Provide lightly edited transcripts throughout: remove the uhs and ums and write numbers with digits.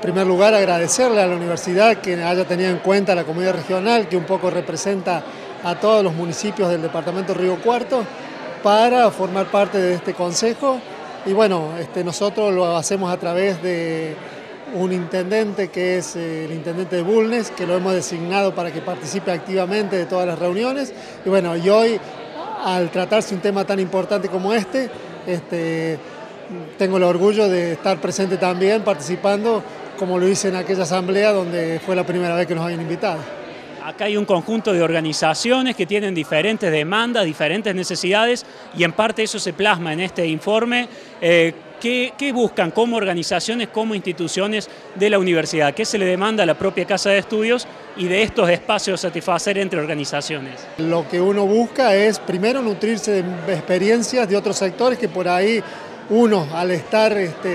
En primer lugar, agradecerle a la universidad que haya tenido en cuenta la comunidad regional, que un poco representa a todos los municipios del departamento Río Cuarto, para formar parte de este consejo. Y bueno, nosotros lo hacemos a través de un intendente que es el intendente de Bulnes, que lo hemos designado para que participe activamente de todas las reuniones. Y bueno, y hoy, al tratarse un tema tan importante como tengo el orgullo de estar presente también, participando, como lo hice en aquella asamblea donde fue la primera vez que nos habían invitado. Acá hay un conjunto de organizaciones que tienen diferentes demandas, diferentes necesidades, y en parte eso se plasma en este informe. ¿Qué buscan como organizaciones, como instituciones de la universidad? ¿Qué se le demanda a la propia Casa de Estudios y de estos espacios satisfacer entre organizaciones? Lo que uno busca es, primero, nutrirse de experiencias de otros sectores que por ahí uno, al estar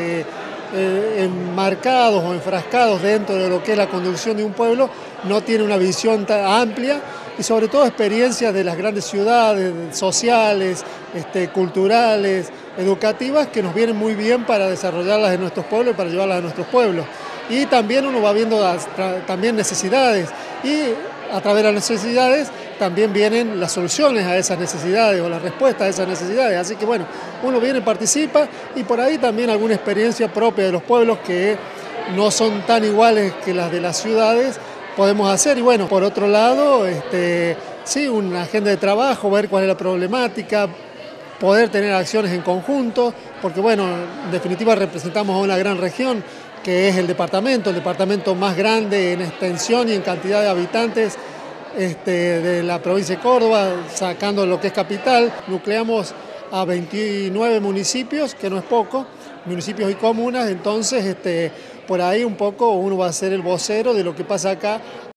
enmarcados o enfrascados dentro de lo que es la conducción de un pueblo, no tiene una visión tan amplia, y sobre todo experiencias de las grandes ciudades, sociales, culturales, educativas, que nos vienen muy bien para desarrollarlas en nuestros pueblos y para llevarlas a nuestros pueblos. Y también uno va viendo también necesidades, y a través de las necesidades también vienen las soluciones a esas necesidades o las respuestas a esas necesidades. Así que bueno, uno viene, participa, y por ahí también alguna experiencia propia de los pueblos que no son tan iguales que las de las ciudades podemos hacer. Y bueno, por otro lado, sí, una agenda de trabajo, ver cuál es la problemática, poder tener acciones en conjunto, porque bueno, en definitiva representamos a una gran región que es el departamento más grande en extensión y en cantidad de habitantes de la provincia de Córdoba, sacando lo que es capital. Nucleamos a 29 municipios, que no es poco, municipios y comunas. Entonces por ahí un poco uno va a ser el vocero de lo que pasa acá